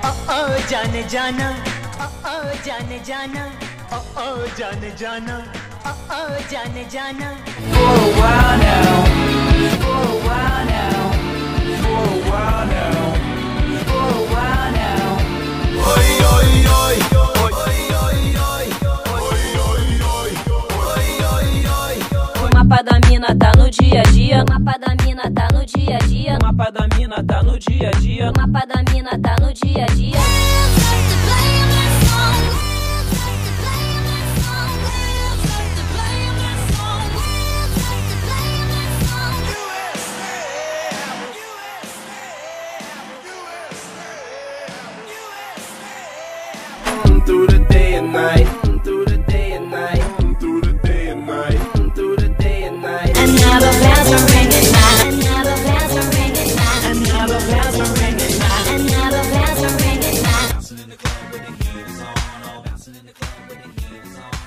जाने जाना, जाने जाना, जाने जाना, जाने जाना. For a while now, for a while now, for a while now, for a while now. Oi, oi, oi, oi, oi, oi, oi, oi, oi. O mapa da mina tá no dia a dia. O mapa da mina tá no dia a dia. O mapa da mina tá no dia a dia. O mapa da mina tá no dia a dia. Through the day and night, through the day and night, through the day and night, through the day and night. And now the bells are ringing now. And now the bells are ringing now. And now the bells are ringing now. And now the bells are ringing now. Bouncing in the club with the heat is on. Bouncing in the club with the heat is on.